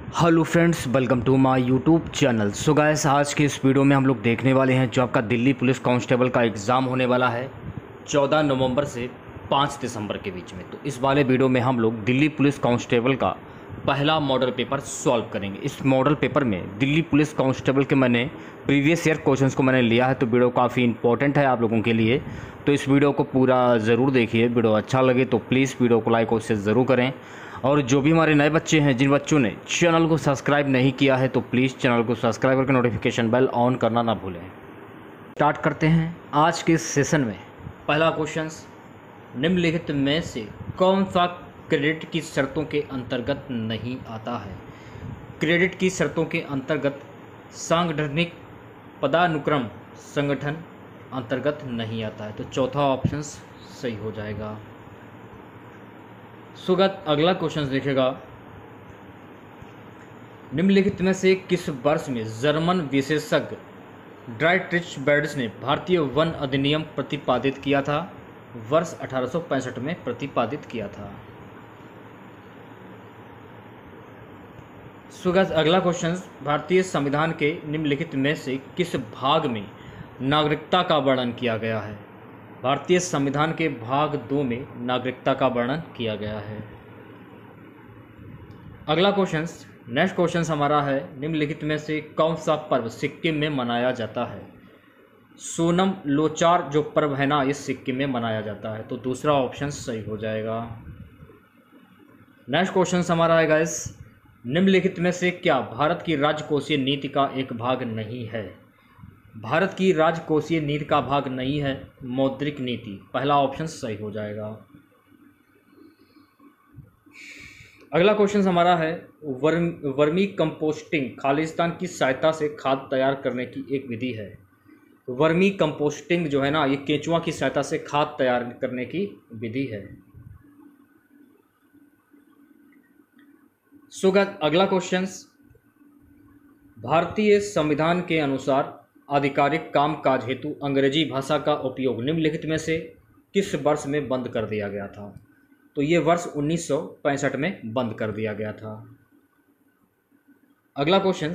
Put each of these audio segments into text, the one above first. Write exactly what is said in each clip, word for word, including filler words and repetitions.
Hello friends, welcome to my YouTube channel. So guys, आज के इस वीडियो में हम लोग देखने वाले हैं जो आपका दिल्ली पुलिस कांस्टेबल का एग्ज़ाम होने वाला है चौदह नवंबर से पाँच दिसंबर के बीच में। तो इस वाले वीडियो में हम लोग दिल्ली पुलिस कांस्टेबल का पहला मॉडल पेपर सॉल्व करेंगे। इस मॉडल पेपर में दिल्ली पुलिस कांस्टेबल के मैंने प्रीवियस ईयर क्वेश्चंस को मैंने लिया है, तो वीडियो काफ़ी इंपॉर्टेंट है आप लोगों के लिए। तो इस वीडियो को पूरा ज़रूर देखिए। वीडियो अच्छा लगे तो प्लीज़ वीडियो को लाइक और शेयर ज़रूर करें। और जो भी हमारे नए बच्चे हैं, जिन बच्चों ने चैनल को सब्सक्राइब नहीं किया है, तो प्लीज़ चैनल को सब्सक्राइब करके नोटिफिकेशन बेल ऑन करना ना भूलें। स्टार्ट करते हैं आज के सेशन में। पहला क्वेश्चन, निम्नलिखित में से कौन सा क्रेडिट की शर्तों के अंतर्गत नहीं आता है? क्रेडिट की शर्तों के अंतर्गत सांगठनिक पदानुक्रम संगठन अंतर्गत नहीं आता है, तो चौथा ऑप्शन सही हो जाएगा। सुगत अगला क्वेश्चन देखेगा, निम्नलिखित में से किस वर्ष में जर्मन विशेषज्ञ ड्राइट्रिच बर्ड्स ने भारतीय वन अधिनियम प्रतिपादित किया था? वर्ष अठारह सौ पैंसठ में प्रतिपादित किया था। सुगत अगला क्वेश्चन, भारतीय संविधान के निम्नलिखित में से किस भाग में नागरिकता का वर्णन किया गया है? भारतीय संविधान के भाग दो में नागरिकता का वर्णन किया गया है। अगला क्वेश्चन, नेक्स्ट क्वेश्चन हमारा है, निम्नलिखित में से कौन सा पर्व सिक्किम में मनाया जाता है? सोनम लोचार जो पर्व है ना, ये सिक्किम में मनाया जाता है, तो दूसरा ऑप्शन सही हो जाएगा। नेक्स्ट क्वेश्चन हमारा है गाइस, निम्नलिखित में से क्या भारत की राजकोषीय नीति का एक भाग नहीं है? भारत की राजकोषीय नीति का भाग नहीं है मौद्रिक नीति, पहला ऑप्शन सही हो जाएगा। अगला क्वेश्चन हमारा है, वर्म वर्मी कंपोस्टिंग खालिस्तान की सहायता से खाद तैयार करने की एक विधि है। वर्मी कंपोस्टिंग जो है ना, ये केंचुआ की सहायता से खाद तैयार करने की विधि है। सो अगला क्वेश्चन, भारतीय संविधान के अनुसार आधिकारिक कामकाज हेतु अंग्रेजी भाषा का उपयोग निम्नलिखित में से किस वर्ष में बंद कर दिया गया था? तो ये वर्ष उन्नीस सौ पैंसठ में बंद कर दिया गया था। अगला क्वेश्चन,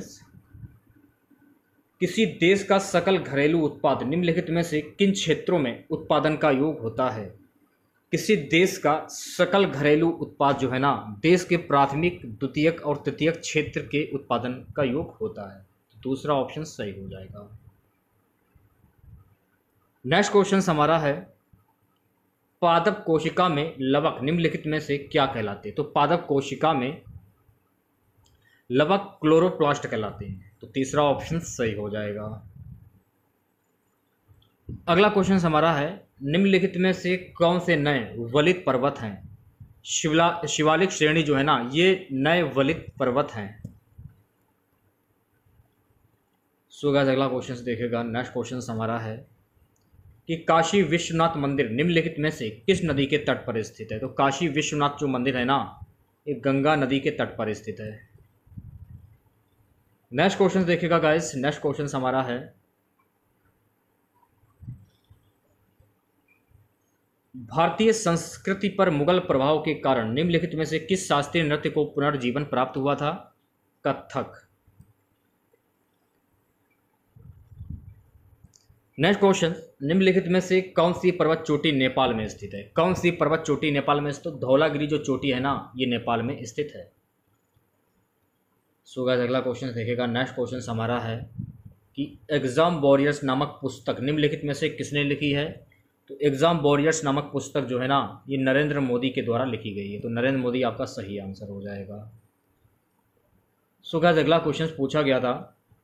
किसी देश का सकल घरेलू उत्पाद निम्नलिखित में से किन क्षेत्रों में उत्पादन का योग होता है? किसी देश का सकल घरेलू उत्पाद जो है ना, देश के प्राथमिक, द्वितीयक और तृतीयक क्षेत्र के उत्पादन का योग होता है, तो दूसरा ऑप्शन सही हो जाएगा। नेक्स्ट क्वेश्चन हमारा है, पादप कोशिका में लवक निम्नलिखित में से क्या कहलाते हैं? तो पादप कोशिका में लवक क्लोरोप्लास्ट कहलाते हैं, तो तीसरा ऑप्शन सही हो जाएगा। अगला क्वेश्चन हमारा है, निम्नलिखित में से कौन से नए वलित पर्वत हैं? शिवला शिवालिक श्रेणी जो है ना, ये नए वलित पर्वत हैं। सो गाइस, अगला क्वेश्चन देखेगा, नेक्स्ट क्वेश्चन हमारा है कि काशी विश्वनाथ मंदिर निम्नलिखित में से किस नदी के तट पर स्थित है? तो काशी विश्वनाथ जो मंदिर है ना, ये गंगा नदी के तट पर स्थित है। नेक्स्ट क्वेश्चन देखिएगा गाइस, नेक्स्ट क्वेश्चन हमारा है, भारतीय संस्कृति पर मुगल प्रभाव के कारण निम्नलिखित में से किस शास्त्रीय नृत्य को पुनर्जीवन प्राप्त हुआ था? कथक। नेक्स्ट क्वेश्चन, निम्नलिखित में से कौन सी पर्वत चोटी नेपाल में स्थित है? कौन सी पर्वत चोटी नेपाल में स्थित? धौलागिरी जो चोटी है ना, ये नेपाल में स्थित है। सो गाइस, अगला क्वेश्चन देखेगा, नेक्स्ट क्वेश्चन हमारा है कि एग्जाम वॉरियर्स नामक पुस्तक निम्नलिखित में से किसने लिखी है? तो एग्जाम वॉरियर्स नामक पुस्तक जो है ना, ये नरेंद्र मोदी के द्वारा लिखी गई है, तो नरेंद्र मोदी आपका सही आंसर हो जाएगा। सो गाइस, अगला क्वेश्चन पूछा गया था,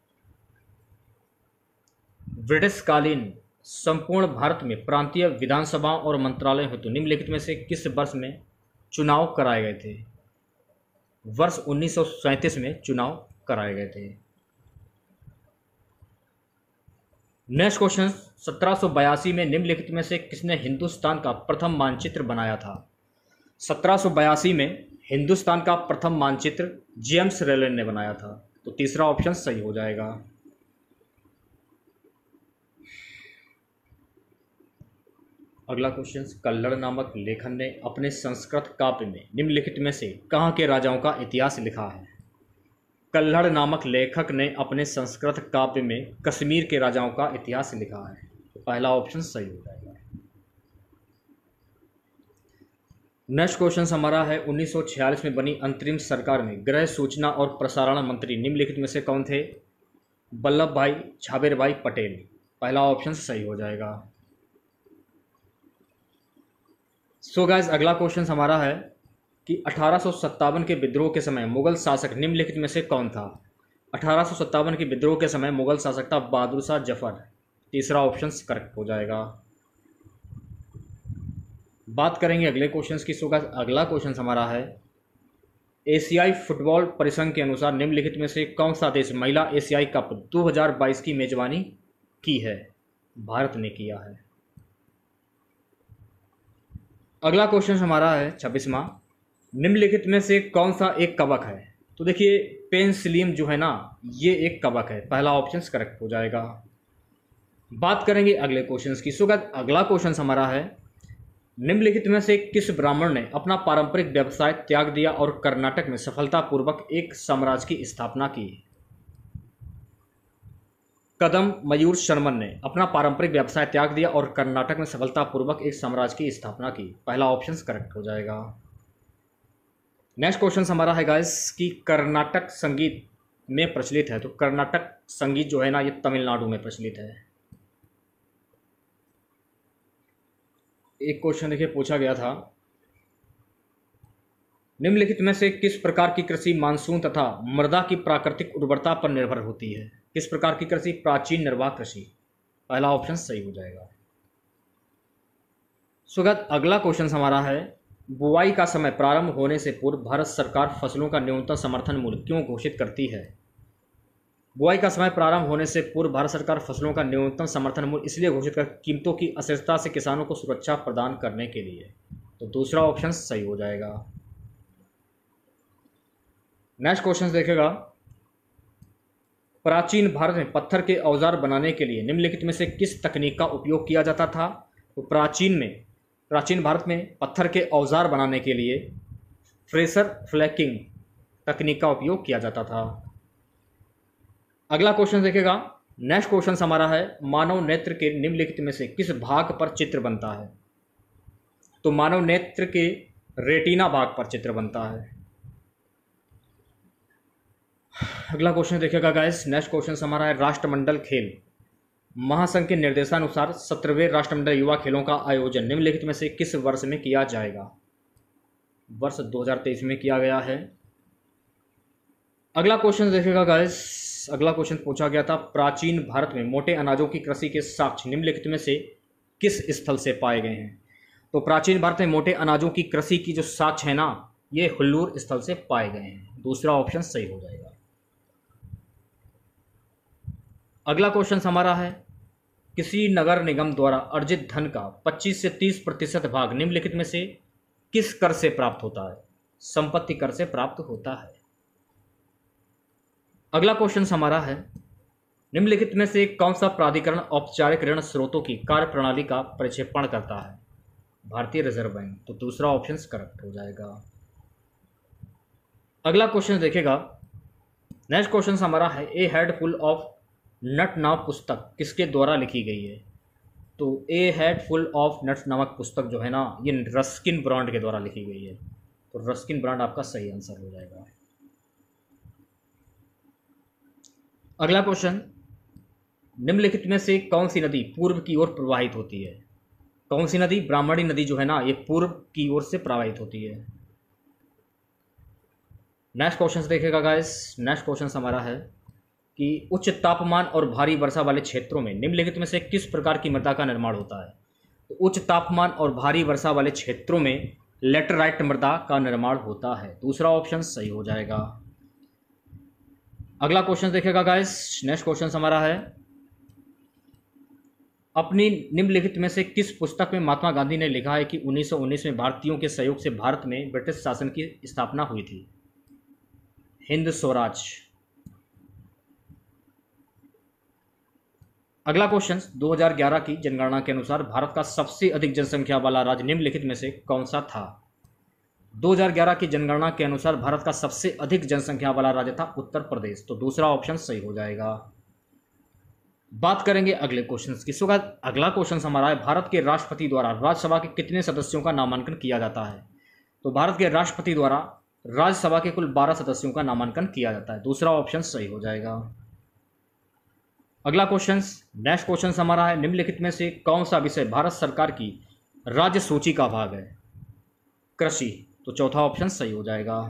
ब्रिटिश कालीन संपूर्ण भारत में प्रांतीय विधानसभाओं और मंत्रालय हेतु निम्नलिखित में से किस वर्ष में चुनाव कराए गए थे? वर्ष उन्नीस सौ सैंतीस में चुनाव कराए गए थे। नेक्स्ट क्वेश्चन, सत्रह सौ बयासी में निम्नलिखित में से किसने हिंदुस्तान का प्रथम मानचित्र बनाया था? सत्रह सौ बयासी में हिंदुस्तान का प्रथम मानचित्र जेम्स रेलन ने बनाया था, तो तीसरा ऑप्शन सही हो जाएगा। अगला क्वेश्चन, कल्लड़ नामक लेखन ने अपने संस्कृत काव्य में निम्नलिखित में से कहाँ के राजाओं का इतिहास लिखा है? कल्हड़ नामक लेखक ने अपने संस्कृत काव्य में कश्मीर के राजाओं का इतिहास लिखा है? तो पहला ऑप्शन सही हो जाएगा। नेक्स्ट क्वेश्चन हमारा है उन्नीस सौ छियालीस में बनी अंतरिम सरकार में गृह सूचना और प्रसारण मंत्री निम्नलिखित में से कौन थे? वल्लभ भाई झाबेर भाई पटेल। पहला ऑप्शन सही हो जाएगा। सो गाइस अगला क्वेश्चन हमारा है कि अठारह सौ सत्तावन के विद्रोह के समय मुगल शासक निम्नलिखित में से कौन था? अठारह सौ सत्तावन के विद्रोह के समय मुगल शासक था बहादुर शाह जफर। तीसरा ऑप्शन करेक्ट हो जाएगा। बात करेंगे अगले क्वेश्चंस की। सो गाइस अगला क्वेश्चन हमारा है एशियाई फुटबॉल परिसंघ के अनुसार निम्नलिखित में से कौन सा देश महिला एशियाई कप दो हज़ार बाईस की मेजबानी की है? भारत ने किया है। अगला क्वेश्चन हमारा है छब्बीसवां, निम्नलिखित में से कौन सा एक कवक है? तो देखिए पेनिसिलियम जो है ना ये एक कवक है। पहला ऑप्शन करेक्ट हो जाएगा। बात करेंगे अगले क्वेश्चन की। सो गाइस अगला क्वेश्चन हमारा है निम्नलिखित में से किस ब्राह्मण ने अपना पारंपरिक व्यवसाय त्याग दिया और कर्नाटक में सफलतापूर्वक एक साम्राज्य की स्थापना की? कदम मयूर शर्मन ने अपना पारंपरिक व्यवसाय त्याग दिया और कर्नाटक में सफलतापूर्वक एक साम्राज्य की स्थापना की। पहला ऑप्शन करेक्ट हो जाएगा। नेक्स्ट क्वेश्चन हमारा है गाइस कि कर्नाटक संगीत में प्रचलित है। तो कर्नाटक संगीत जो है ना ये तमिलनाडु में प्रचलित है। एक क्वेश्चन देखिए पूछा गया था निम्नलिखित में से किस प्रकार की कृषि मानसून तथा मृदा की प्राकृतिक उर्वरता पर निर्भर होती है? किस प्रकार की कृषि? प्राचीन निर्वाह कृषि। पहला ऑप्शन सही हो जाएगा। सुगत अगला क्वेश्चन हमारा है बुआई का समय प्रारंभ होने से पूर्व भारत सरकार फसलों का न्यूनतम समर्थन मूल्य क्यों घोषित करती है? बुआई का समय प्रारंभ होने से पूर्व भारत सरकार फसलों का न्यूनतम समर्थन मूल्य इसलिए घोषित कर कीमतों की अस्थिरता से किसानों को सुरक्षा प्रदान करने के लिए। तो दूसरा ऑप्शन सही हो जाएगा। नेक्स्ट क्वेश्चन देखेगा प्राचीन भारत में पत्थर के औजार बनाने के लिए निम्नलिखित में से किस तकनीक का उपयोग किया जाता था? तो प्राचीन में प्राचीन भारत में पत्थर के औजार बनाने के लिए फ्रेशर फ्लैकिंग तकनीक का उपयोग किया जाता था। अगला क्वेश्चन देखेगा नेक्स्ट क्वेश्चन हमारा है मानव नेत्र के निम्नलिखित में से किस भाग पर चित्र बनता है? तो मानव नेत्र के रेटिना भाग पर चित्र बनता है। अगला क्वेश्चन देखेगा गाइस नेक्स्ट क्वेश्चन हमारा है राष्ट्रमंडल खेल महासंघ के निर्देशानुसार सत्रहवें राष्ट्रमंडल युवा खेलों का आयोजन निम्नलिखित में से किस वर्ष में किया जाएगा? वर्ष दो हज़ार तेईस में किया गया है। अगला क्वेश्चन देखेगा गाइस अगला क्वेश्चन पूछा गया था प्राचीन भारत में मोटे अनाजों की कृषि के साक्ष्य निम्नलिखित में से किस स्थल से पाए गए हैं? तो प्राचीन भारत में मोटे अनाजों की कृषि की जो साक्ष्य है ना ये हुल्लूर स्थल से पाए गए हैं। दूसरा ऑप्शन सही हो जाएगा। अगला क्वेश्चन हमारा है किसी नगर निगम द्वारा अर्जित धन का पच्चीस से तीस प्रतिशत भाग निम्नलिखित में से किस कर से प्राप्त होता है? संपत्ति कर से प्राप्त होता है। अगला क्वेश्चन हमारा है निम्नलिखित में से कौन सा प्राधिकरण औपचारिक ऋण स्रोतों की कार्यप्रणाली का प्रक्षेपण करता है? भारतीय रिजर्व बैंक। तो दूसरा ऑप्शन करेक्ट हो जाएगा। अगला क्वेश्चन देखेगा नेक्स्ट क्वेश्चन हमारा है a head full of nut नाम पुस्तक किसके द्वारा लिखी गई है? तो a head full of nuts नामक पुस्तक जो है ना ये रस्किन ब्रांड के द्वारा लिखी गई है। तो रस्किन ब्रांड आपका सही आंसर हो जाएगा। अगला क्वेश्चन निम्नलिखित में से कौन सी नदी पूर्व की ओर प्रवाहित होती है? कौन सी नदी? ब्राह्मणी नदी जो है ना ये पूर्व की ओर से प्रवाहित होती है। नेक्स्ट क्वेश्चन देखेगा गाइस नेक्स्ट क्वेश्चन हमारा है कि उच्च तापमान और भारी वर्षा वाले क्षेत्रों में निम्नलिखित में से किस प्रकार की मृदा का निर्माण होता है? तो उच्च तापमान और भारी वर्षा वाले क्षेत्रों में लेटराइट मृदा का निर्माण होता है। दूसरा ऑप्शन सही हो जाएगा। अगला क्वेश्चन देखेगा गाइस नेक्स्ट क्वेश्चन हमारा है अपनी निम्नलिखित में से किस पुस्तक में महात्मा गांधी ने लिखा है कि उन्नीस सौ उन्नीस में भारतीयों के सहयोग से भारत में ब्रिटिश शासन की स्थापना हुई थी? हिंद स्वराज। अगला क्वेश्चन दो हज़ार ग्यारह की जनगणना के अनुसार भारत का सबसे अधिक जनसंख्या वाला राज्य निम्नलिखित में से कौन सा था? दो हज़ार ग्यारह की जनगणना के अनुसार भारत का सबसे अधिक जनसंख्या वाला राज्य था उत्तर प्रदेश, तो दूसरा ऑप्शन सही हो जाएगा। बात करेंगे अगले क्वेश्चन की। सो गाइस अगला क्वेश्चन हमारा है, भारत के राष्ट्रपति द्वारा राज्यसभा के कितने सदस्यों का नामांकन किया जाता है? तो भारत के राष्ट्रपति द्वारा राज्यसभा के कुल बारह सदस्यों का नामांकन किया जाता है, दूसरा ऑप्शन सही हो जाएगा। अगला क्वेश्चन, नेक्स्ट क्वेश्चन हमारा है, निम्नलिखित में से कौन सा विषय भारत सरकार की राज्य सूची का भाग है? कृषि, तो चौथा ऑप्शन सही हो जाएगा।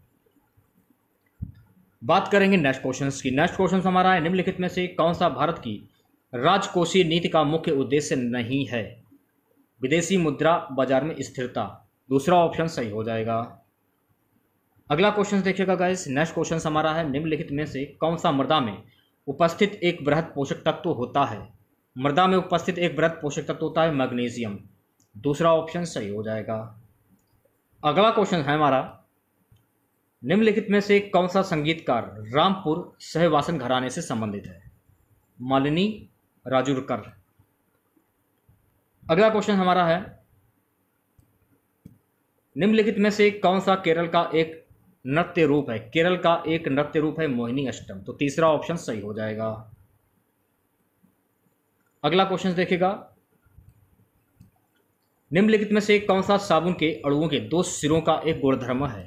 बात करेंगे नेक्स्ट क्वेश्चन की। नेक्स्ट क्वेश्चन हमारा है, निम्नलिखित में से कौन सा भारत की राजकोषीय नीति का मुख्य उद्देश्य नहीं है? विदेशी मुद्रा बाजार में स्थिरता, दूसरा ऑप्शन सही हो जाएगा। अगला क्वेश्चन देखिएगा गाइस, नेक्स्ट क्वेश्चन हमारा है, निम्नलिखित में से कौन सा मृदा में उपस्थित एक बृहद पोषक तत्व होता है? मृदा में उपस्थित एक बृहद पोषक तत्व होता है मैग्नीशियम, दूसरा ऑप्शन सही हो जाएगा। अगला क्वेश्चन है हमारा, निम्नलिखित में से कौन सा संगीतकार रामपुर सहवासन घराने से संबंधित है? मालिनी राजुरकर। अगला क्वेश्चन हमारा है, निम्नलिखित में से कौन सा केरल का एक नृत्य रूप है? केरल का एक नृत्य रूप है मोहिनी अष्टम, तो तीसरा ऑप्शन सही हो जाएगा। अगला क्वेश्चन देखिएगा, निम्नलिखित में से कौन सा साबुन के अणुओं के दो सिरों का एक गुणधर्म है?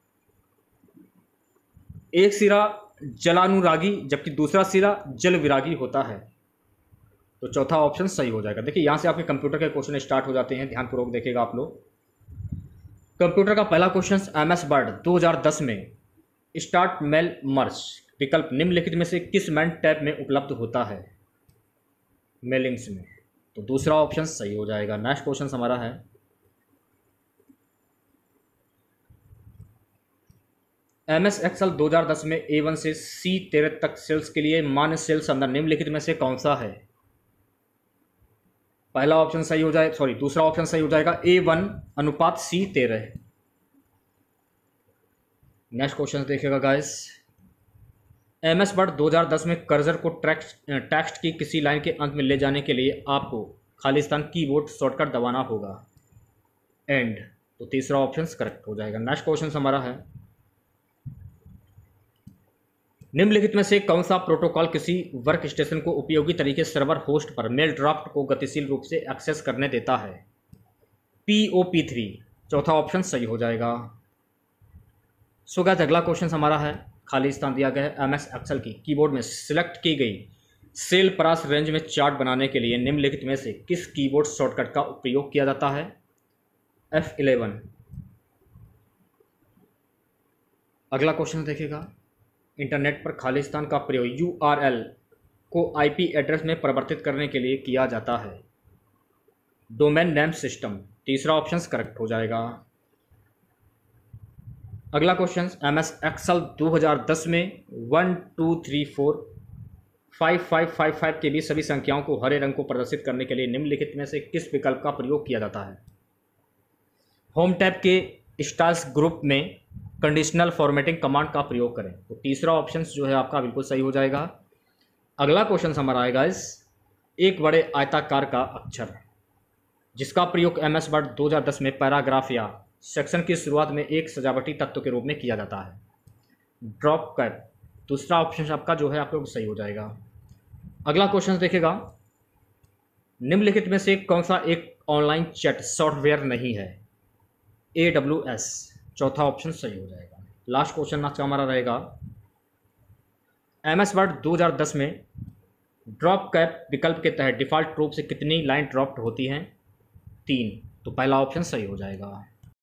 एक सिरा जलानुरागी जबकि दूसरा सिरा जल विरागी होता है, तो चौथा ऑप्शन सही हो जाएगा। देखिए यहां से आपके कंप्यूटर के क्वेश्चन स्टार्ट हो जाते हैं, ध्यानपूर्वक देखिएगा आप लोग। कंप्यूटर का पहला क्वेश्चन, एम एस वर्ड दो हज़ार दस में स्टार्ट मेल मर्ज विकल्प निम्नलिखित में से किस मैन टैब में उपलब्ध होता है? मेलिंग्स में, तो दूसरा ऑप्शन सही हो जाएगा। नेक्स्ट क्वेश्चन हमारा है, एम एस एक्सेल दो हज़ार दस में ए वन से सी तेरह तक सेल्स के लिए मान्य सेल संदर्भ निम्नलिखित में से कौन सा है? पहला ऑप्शन सही हो जाए सॉरी दूसरा ऑप्शन सही हो जाएगा, ए वन अनुपात सी तेरह। नेक्स्ट क्वेश्चन देखिएगा गाइस, एम एस वर्ड दो हज़ार दस में कर्सर को टेक्स्ट टेक्स्ट की किसी लाइन के अंत में ले जाने के लिए आपको खालिस्तान कीबोर्ड शॉर्टकट दबाना होगा, एंड, तो तीसरा ऑप्शन करेक्ट हो जाएगा। नेक्स्ट क्वेश्चन हमारा है, निम्नलिखित में से कौन सा प्रोटोकॉल किसी वर्क स्टेशन को उपयोगी तरीके से सर्वर होस्ट पर मेल ड्राफ्ट को गतिशील रूप से एक्सेस करने देता है? पी ओ पी थ्री, चौथा ऑप्शन सही हो जाएगा। सो गाइस अगला क्वेश्चन हमारा है, खाली स्थान दिया गया है, एम एस एक्सेल की कीबोर्ड में सिलेक्ट की गई सेल प्रास रेंज में चार्ट बनाने के लिए निम्नलिखित में से किस कीबोर्ड शॉर्टकट का उपयोग किया जाता है? F eleven. अगला क्वेश्चन देखिएगा, इंटरनेट पर खालिस्तान का प्रयोग यू आर एल को आई पी एड्रेस में परिवर्तित करने के लिए किया जाता है? डोमेन नेम सिस्टम, तीसरा ऑप्शन करेक्ट हो जाएगा। अगला क्वेश्चन, एम एस एक्सेल दो हज़ार दस में one two three four five five five five के बीच सभी संख्याओं को हरे रंग को प्रदर्शित करने के लिए निम्नलिखित में से किस विकल्प का प्रयोग किया जाता है? होम टैब के स्टाइल्स ग्रुप में कंडीशनल फॉर्मेटिंग कमांड का प्रयोग करें, तो तीसरा ऑप्शन जो है आपका बिल्कुल सही हो जाएगा। अगला क्वेश्चन हमारा आएगा, इस एक बड़े आयताकार का अक्षर जिसका प्रयोग एम एस वर्ड दो हज़ार दस में पैराग्राफ या सेक्शन की शुरुआत में एक सजावटी तत्व के रूप में किया जाता है? ड्रॉप कैप, दूसरा ऑप्शन आपका जो है आप लोग सही हो जाएगा। अगला क्वेश्चन देखेगा, निम्नलिखित में से कौन सा एक ऑनलाइन चैट सॉफ्टवेयर नहीं है? ए डब्ल्यू एस, चौथा ऑप्शन सही हो जाएगा। लास्ट क्वेश्चन आज का हमारा रहेगा, एम एस वर्ड दो हज़ार दस में ड्रॉप कैप विकल्प के तहत डिफ़ॉल्ट रूप से कितनी लाइन ड्रॉप्ड होती हैं? तीन, तो पहला ऑप्शन सही हो जाएगा।